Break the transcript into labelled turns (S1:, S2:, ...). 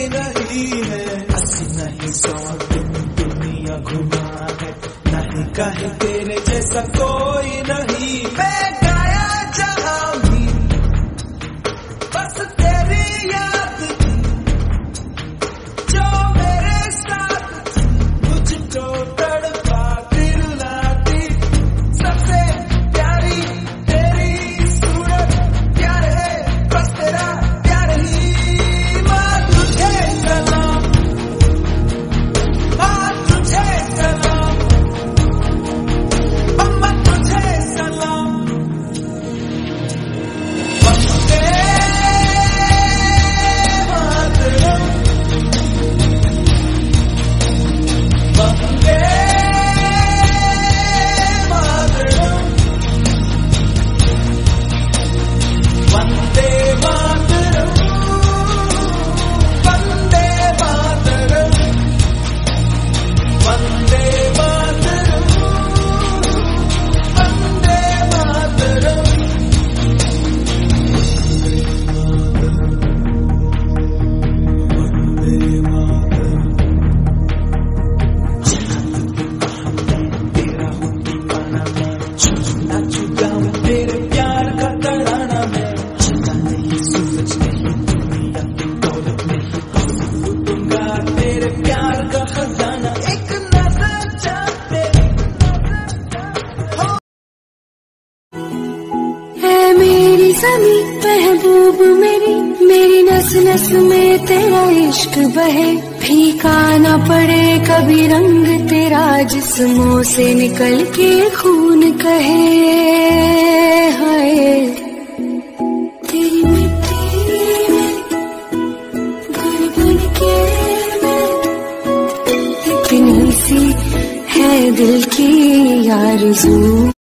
S1: नहीं है। 80 नहीं 100 दिन दुनिया घुमा है, नहीं कहे तेरे जैसा कोई नहीं। मैं गाया जहां भी बस तेरी याद थी, जो मेरे साथ थी मुझको तड़पाती रुलाती। सबसे प्यारी तेरी सूरत, प्यार है बस तेरा प्यार ही। माँ तुझे सलाम, माँ तुझे सलाम, अम्मा तुझे सलाम। वंदे मातरम, वंदे मातरम, वंदे मातरम, वंदे मातरम, वंदे मातरम, वंदे मातरम। तेरा हूँ दीवाना मैं, नाचू गाऊं तेरे प्यार का तराना मैं। चिंता नहीं सूरज नहीं दुनिया की दौलत नहीं, बस लूटूंगा तेरे प्यार का खजाना। एक नजर चाहते
S2: है मेरी ज़मीं महबूब मेरी, मेरी नस नस में तेरा इश्क बहे। फीका ना पड़े कभी रंग तेरा, जिस्मों से निकल के खून कहे। हाय तेरी मिट्टी में घर बन के मैं, इतनी सी है दिल की आरज़ू।